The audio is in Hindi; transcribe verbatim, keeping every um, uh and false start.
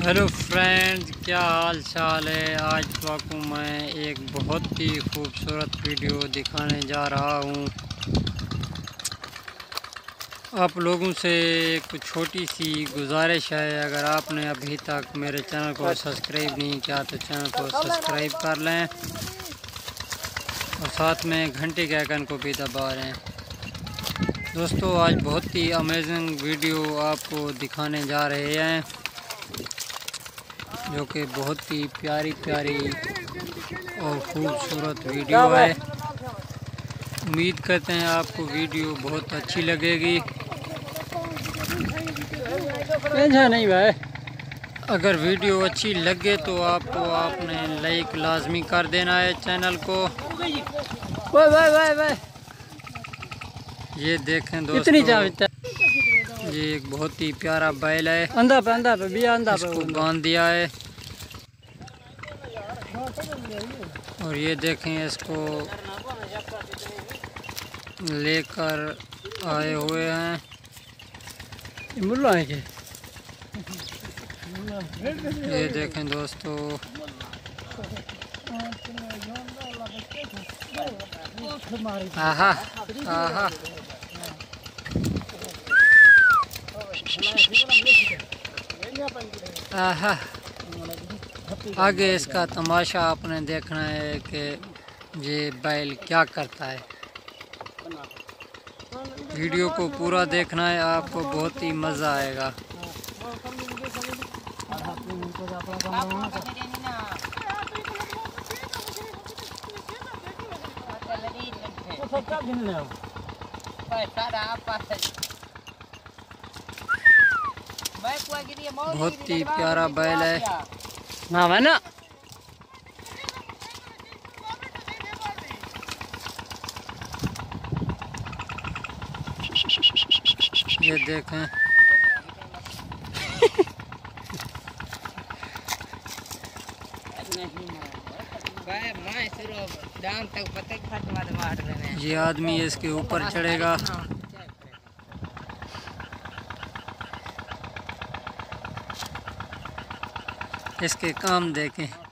हेलो फ्रेंड्स, क्या हाल चाल है। आज तो आपको मैं एक बहुत ही खूबसूरत वीडियो दिखाने जा रहा हूँ। आप लोगों से एक छोटी सी गुजारिश है, अगर आपने अभी तक मेरे चैनल को सब्सक्राइब नहीं किया तो चैनल को सब्सक्राइब कर लें और साथ में घंटे के आइकन को भी दबा लें। दोस्तों, आज बहुत ही अमेजिंग वीडियो आपको दिखाने जा रहे हैं, जो कि बहुत ही प्यारी प्यारी और ख़ूबसूरत वीडियो है। उम्मीद करते हैं आपको वीडियो बहुत अच्छी लगेगी। नहीं भाई, अगर वीडियो अच्छी लगे तो आपको आपने लाइक लाजमी कर देना है चैनल को। वाह वाह वाह वाह, ये देखें दोस्तों, ये एक बहुत ही प्यारा बैल है। अंधा पे अंधा पे भी अंधा पे इसको बांध दिया है और ये देखें इसको लेकर आए हुए हैं। मुल्ला है कि ये देखें दोस्तों, आहा आहा, आहा। आगे इसका तमाशा आपने देखना है कि ये बैल क्या करता है। वीडियो को पूरा देखना है, आपको बहुत ही मज़ा आएगा। बहुत ही प्यारा बैल है ना, है ना। ये देखें ये आदमी इसके ऊपर चढ़ेगा। इसके काम देखें।